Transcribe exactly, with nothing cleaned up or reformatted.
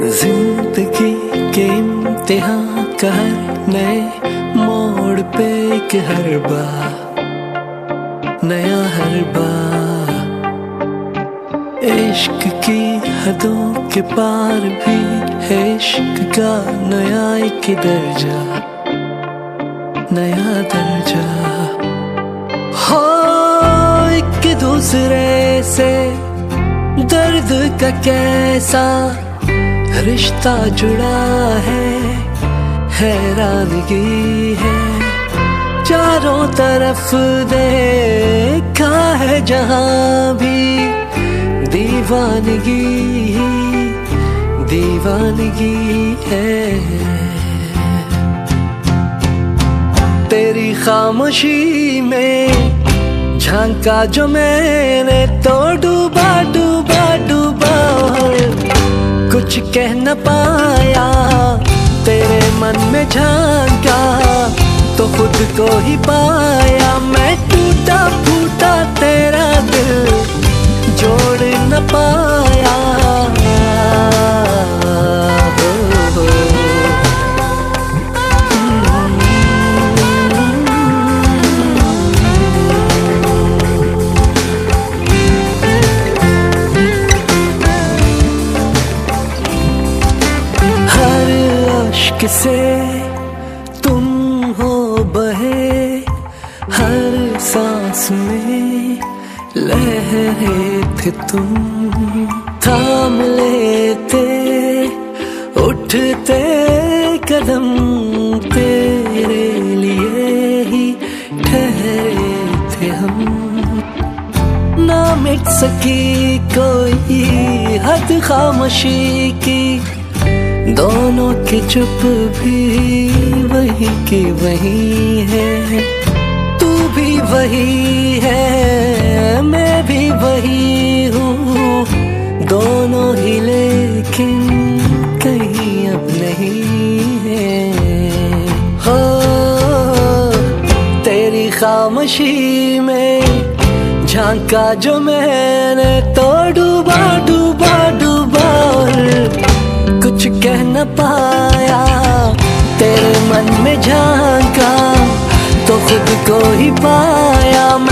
जिंदगी के इम्तिहान का हर नए मोड़ पे एक हर बार नया हर बार। इश्क की हदों के पार भी है इश्क का नया एक दर्जा नया दर्जा। हो एक दूसरे से दर्द का कैसा रिश्ता जुड़ा है, हैरानगी है। चारों तरफ देखा है जहां भी दीवानगी दीवानगी है। तेरी खामोशी में झांका जो मैंने तो डूबा डूबा डूबा कुछ कह न पाया। तेरे मन में झांका तो खुद को ही पाया। मैं टूटा फूटा तेरा दिल जोड़ न पाया। किसे तुम हो बहे हर सांस में लहरे थे तुम। थाम लेते उठते कदम तेरे लिए ही ठहरे थे हम। ना मिट सकी कोई हद खामोशी की, दोनों की चुप भी वही की वही है। तू भी वही है मैं भी वही हूँ, दोनों ही लेकिन कहीं अब नहीं है। हो तेरी खामोशी में झांका जो मैंने तो डूबा डूबा डूबा कुछ कह न पाया। तेरे मन में झांका तो खुद को ही पाया।